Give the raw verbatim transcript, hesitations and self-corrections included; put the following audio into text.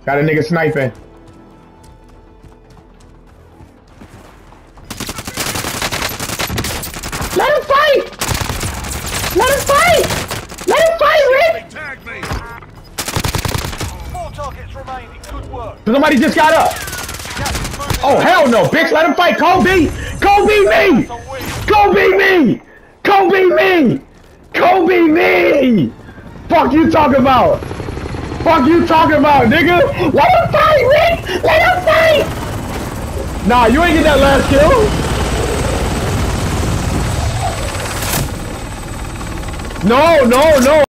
Got a nigga sniping. Let him fight! Let him fight! Let him fight, Rick! Four targets remaining. Good work. Somebody just got up. Oh, hell no, bitch. Let him fight. Kobe! Kobe me! Kobe me! Kobe me! Kobe me! Fuck you talking about? Fuck you talking about, nigga? Let him fight, Rick! Let him fight! Nah, you ain't get that last kill. No, no, no.